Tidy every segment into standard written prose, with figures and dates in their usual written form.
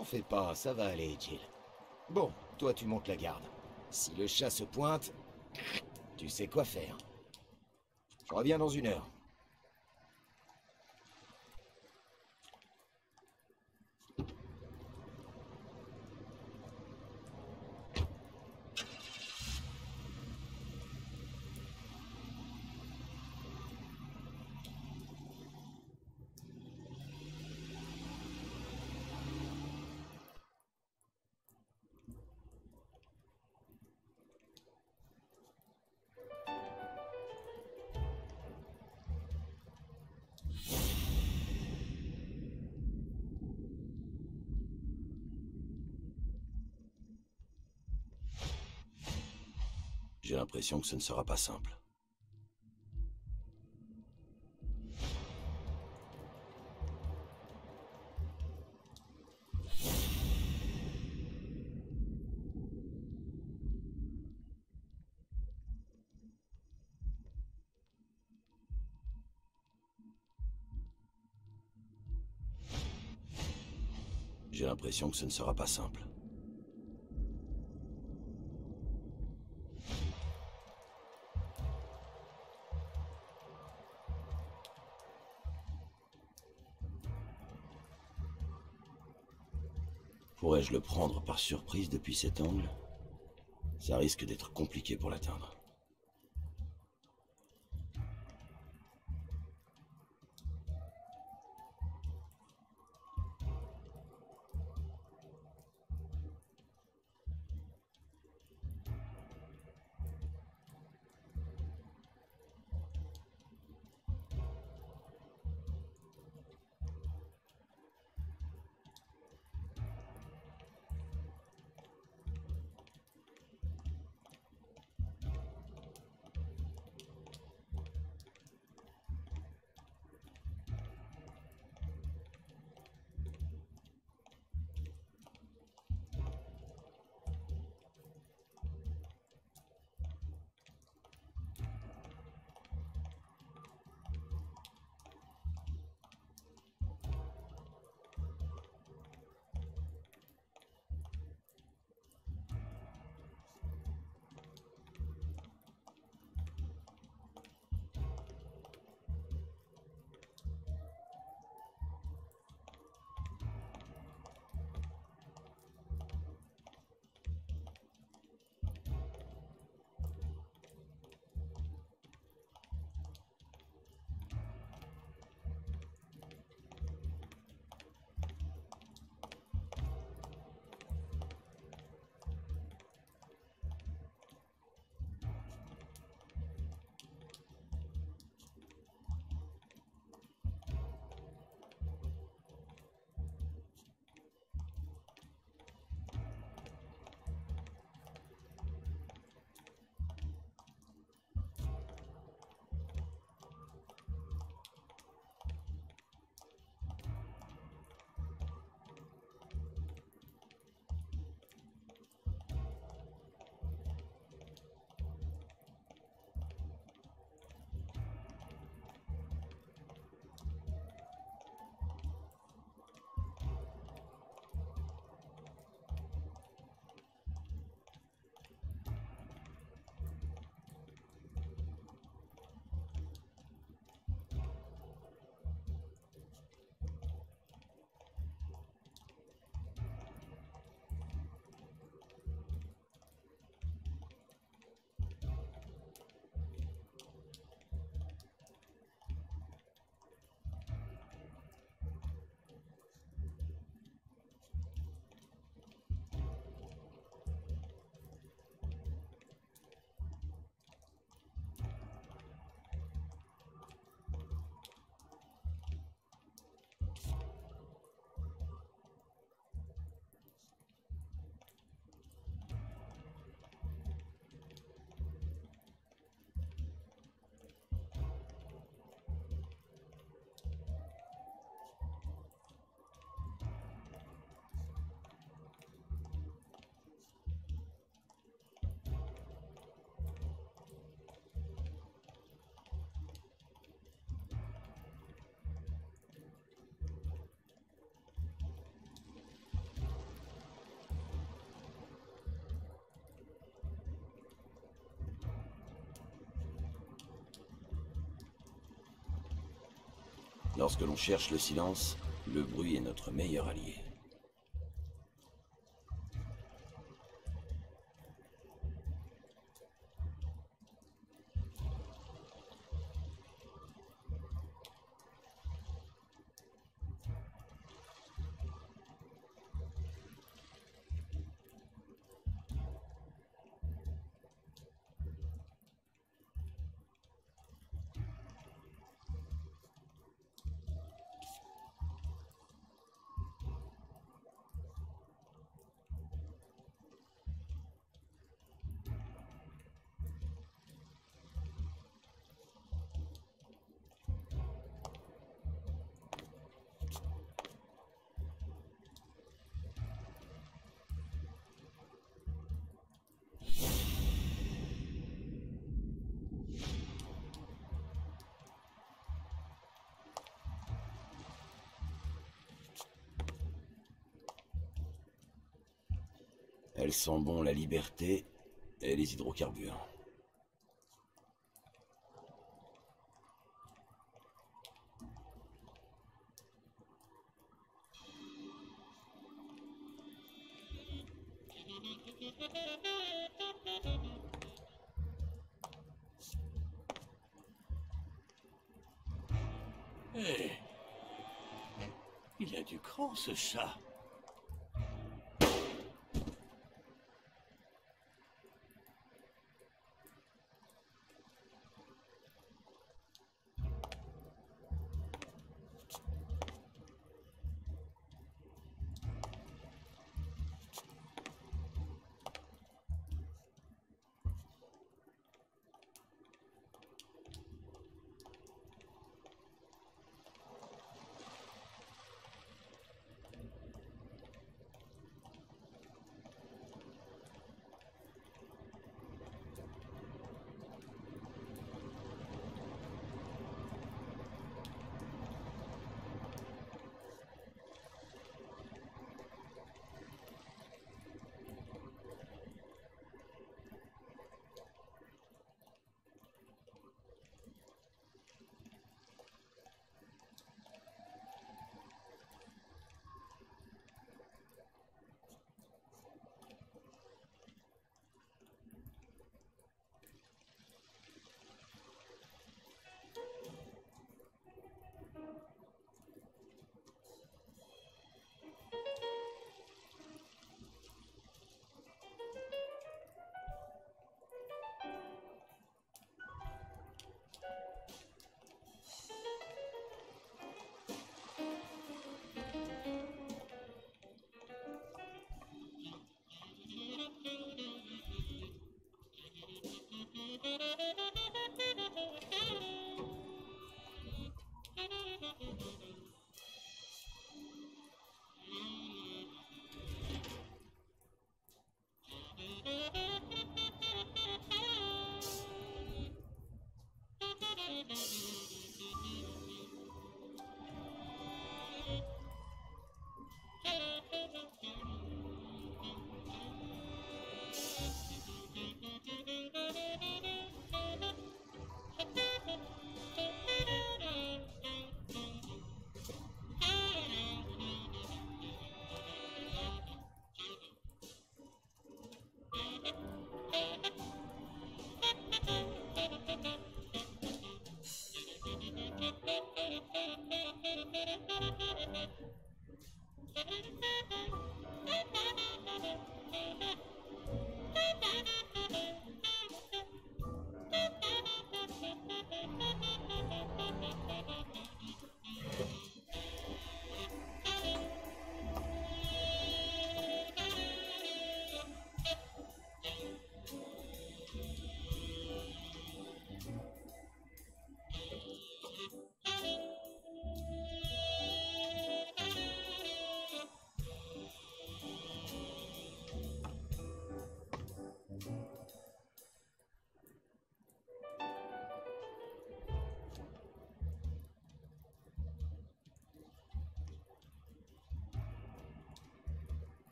T'en fais pas, ça va aller, Jill. Bon, toi tu montes la garde. Si le chat se pointe, tu sais quoi faire. Je reviens dans 1 heure. J'ai l'impression que ce ne sera pas simple. J'ai l'impression que ce ne sera pas simple. Pourrais-je le prendre par surprise depuis cet angle? Ça risque d'être compliqué pour l'atteindre. Lorsque l'on cherche le silence, le bruit est notre meilleur allié. Elles sent bon la liberté et les hydrocarbures. Hé, il a du cran, ce chat.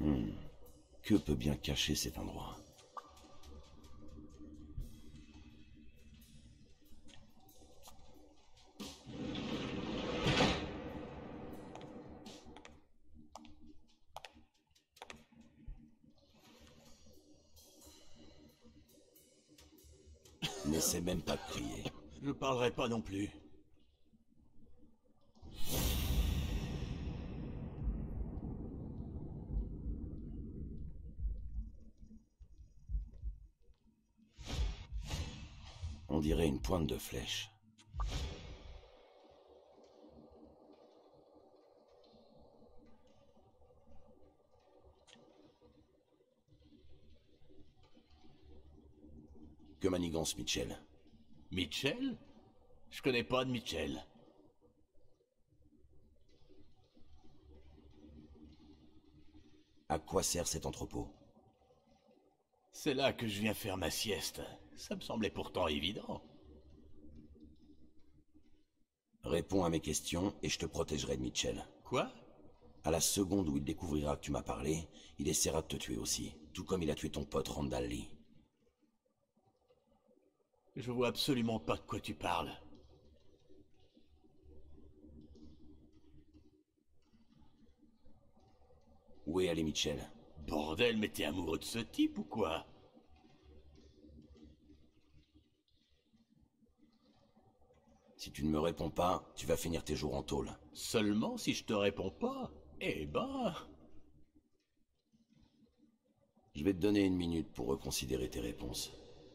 Que peut bien cacher cet endroit? N'essaie même pas de crier. Je parlerai pas non plus. On dirait une pointe de flèche. Que manigance, Mitchell? Mitchell? Je connais pas de Mitchell. À quoi sert cet entrepôt? C'est là que je viens faire ma sieste. Ça me semblait pourtant évident. Réponds à mes questions et je te protégerai de Mitchell. Quoi? À la seconde où il découvrira que tu m'as parlé, il essaiera de te tuer aussi, tout comme il a tué ton pote Randall Lee. Je vois absolument pas de quoi tu parles. Où est allé Mitchell? Bordel, mais t'es amoureux de ce type ou quoi? Si tu ne me réponds pas, tu vas finir tes jours en tôle. Seulement si je te réponds pas? Eh ben... Je vais te donner 1 minute pour reconsidérer tes réponses.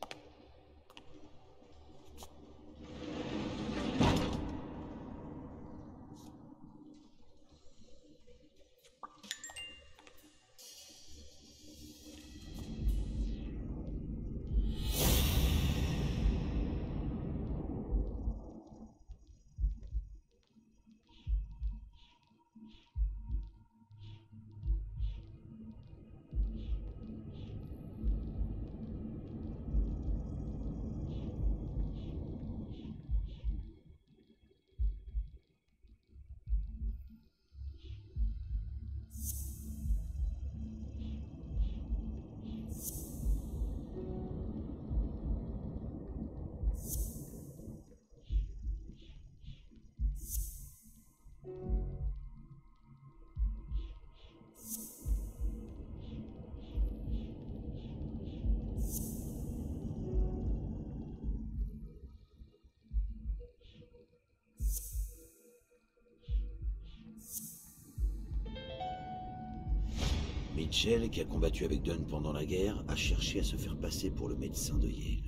Mitchell, qui a combattu avec Dunn pendant la guerre, a cherché à se faire passer pour le médecin de Yale.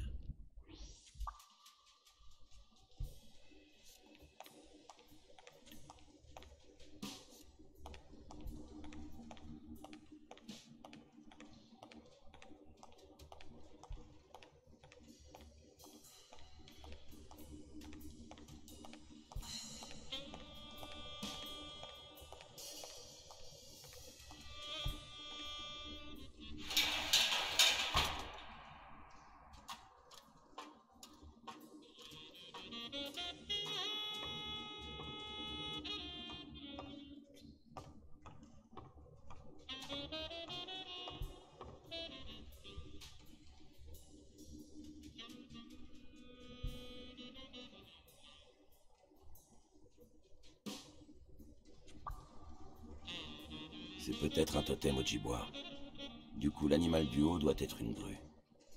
C'est peut-être un totem Ojibwa. Du coup, l'animal du haut doit être une grue.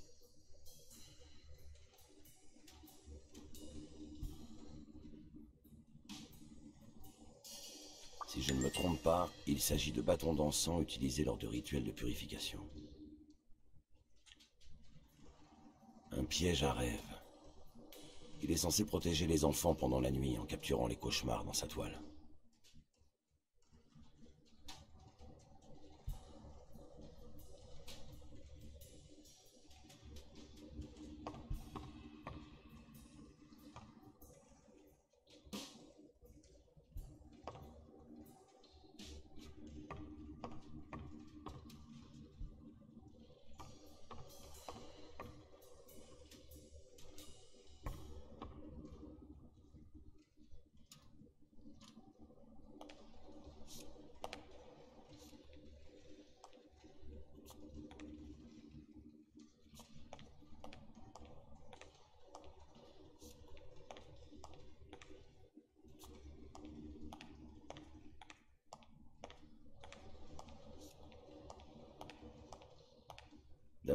Si je ne me trompe pas, il s'agit de bâtons d'encens utilisés lors de rituels de purification. Un piège à rêve. Il est censé protéger les enfants pendant la nuit en capturant les cauchemars dans sa toile.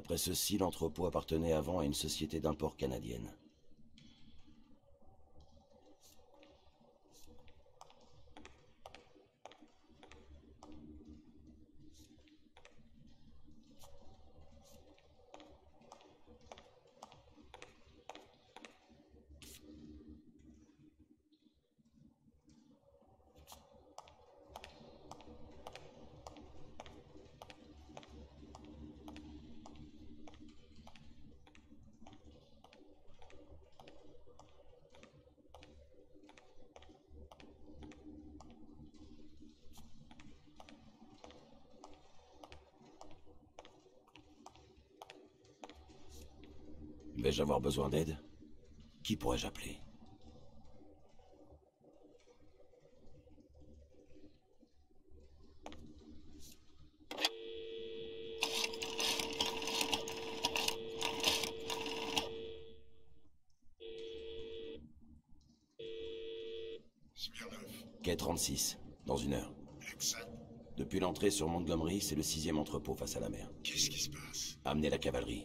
D'après ceci, l'entrepôt appartenait avant à une société d'import canadienne. Vais-je avoir besoin d'aide? Qui pourrais-je appeler? Quai 36, dans 1 heure. Exact. Depuis l'entrée sur Montgomery, c'est le 6e entrepôt face à la mer. Qu'est-ce qui se passe? Amenez la cavalerie.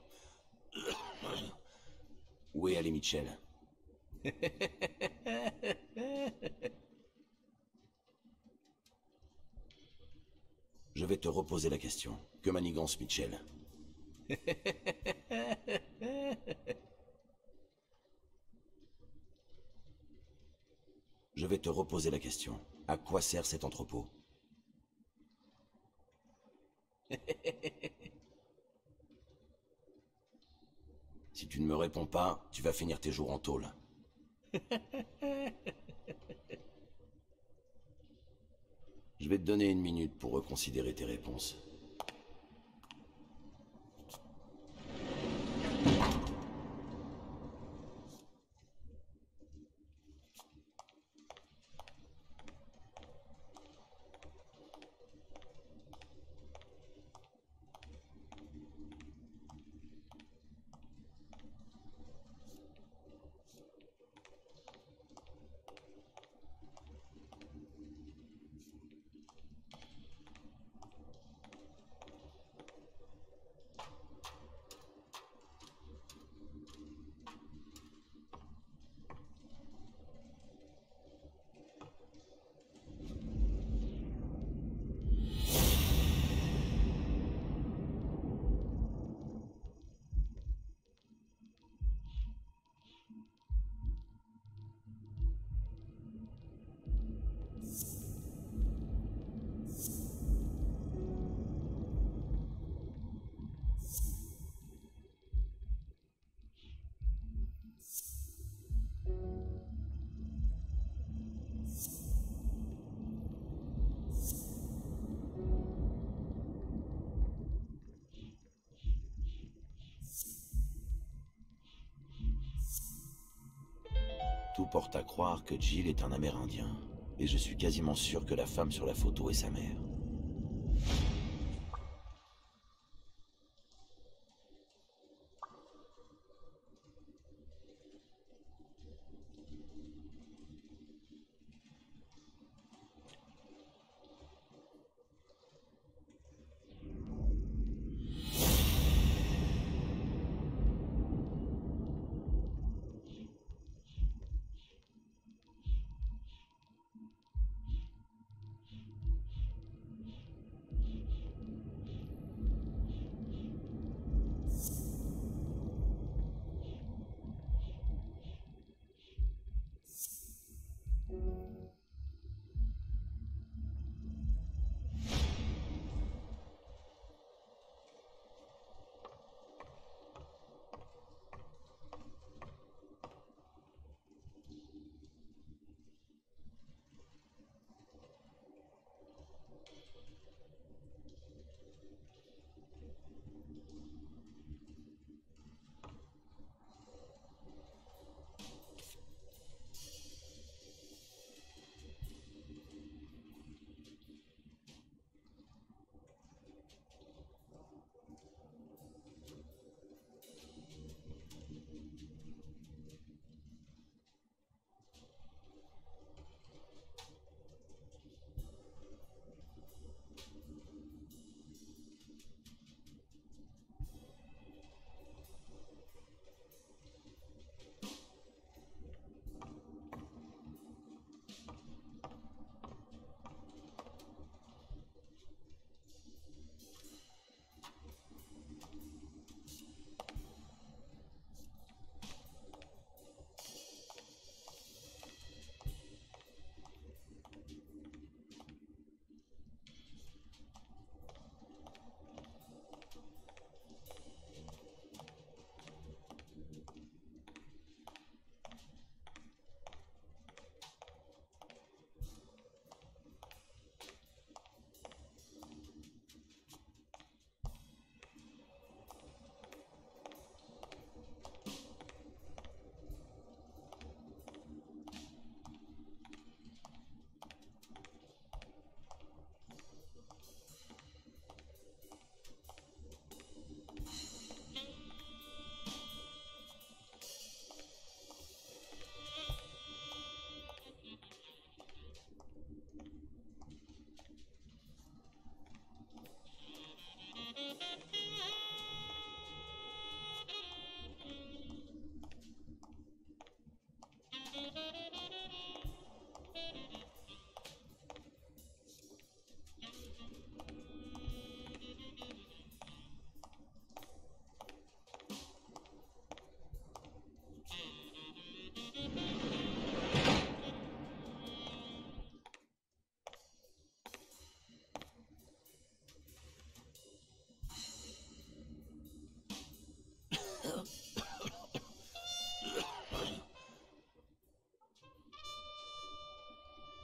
Où est Ali Mitchell? te reposer la question. Que manigance Mitchell? Je vais te reposer la question. À quoi sert cet entrepôt? Si tu ne me réponds pas, tu vas finir tes jours en tôle. Je vais te donner 1 minute pour reconsidérer tes réponses. Tout porte à croire que Jill est un Amérindien. Et je suis quasiment sûr que la femme sur la photo est sa mère.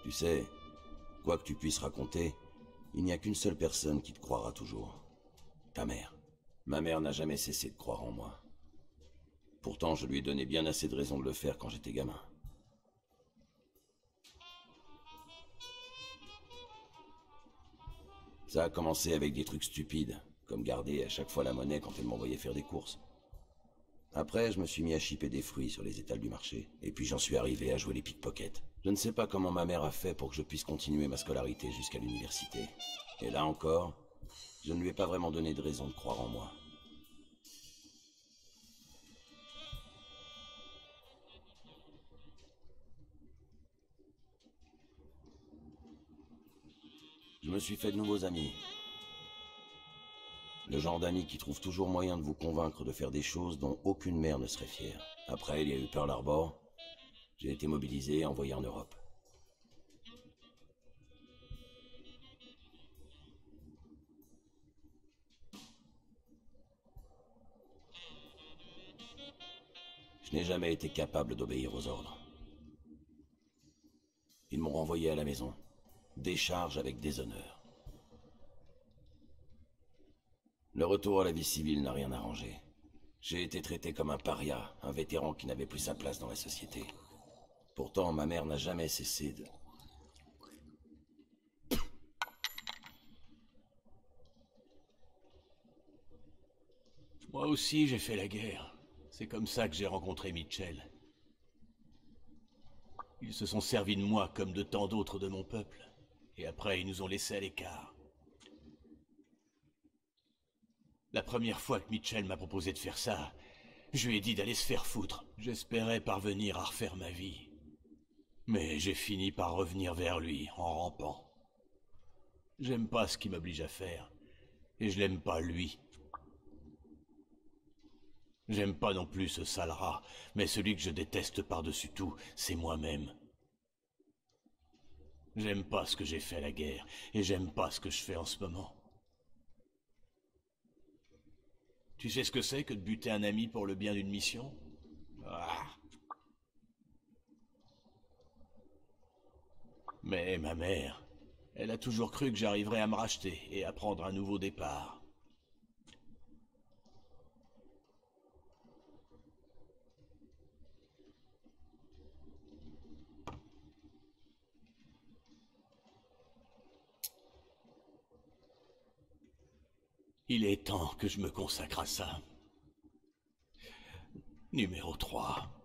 Tu sais, quoi que tu puisses raconter, il n'y a qu'une seule personne qui te croira toujours. Ta mère. Ma mère n'a jamais cessé de croire en moi. Pourtant, je lui ai donné bien assez de raisons de le faire quand j'étais gamin. Ça a commencé avec des trucs stupides, comme garder à chaque fois la monnaie quand elle m'envoyait faire des courses. Après, je me suis mis à chipper des fruits sur les étals du marché, et puis j'en suis arrivé à jouer les pickpockets. Je ne sais pas comment ma mère a fait pour que je puisse continuer ma scolarité jusqu'à l'université. Et là encore, je ne lui ai pas vraiment donné de raison de croire en moi. Je me suis fait de nouveaux amis. Le genre d'amis qui trouvent toujours moyen de vous convaincre de faire des choses dont aucune mère ne serait fière. Après, il y a eu Pearl Harbor. J'ai été mobilisé et envoyé en Europe. Je n'ai jamais été capable d'obéir aux ordres. Ils m'ont renvoyé à la maison. Décharge avec déshonneur. Le retour à la vie civile n'a rien arrangé. J'ai été traité comme un paria, un vétéran qui n'avait plus sa place dans la société. Pourtant, ma mère n'a jamais cessé de... Moi aussi, j'ai fait la guerre. C'est comme ça que j'ai rencontré Mitchell. Ils se sont servis de moi comme de tant d'autres de mon peuple. Et après, ils nous ont laissés à l'écart. La première fois que Mitchell m'a proposé de faire ça, je lui ai dit d'aller se faire foutre. J'espérais parvenir à refaire ma vie. Mais j'ai fini par revenir vers lui, en rampant. J'aime pas ce qu'il m'oblige à faire. Et je l'aime pas, lui. J'aime pas non plus ce sale rat, mais celui que je déteste par-dessus tout, c'est moi-même. J'aime pas ce que j'ai fait à la guerre, et j'aime pas ce que je fais en ce moment. Tu sais ce que c'est que de buter un ami pour le bien d'une mission? Ah. Mais ma mère, elle a toujours cru que j'arriverais à me racheter et à prendre un nouveau départ. Il est temps que je me consacre à ça. Numéro 3.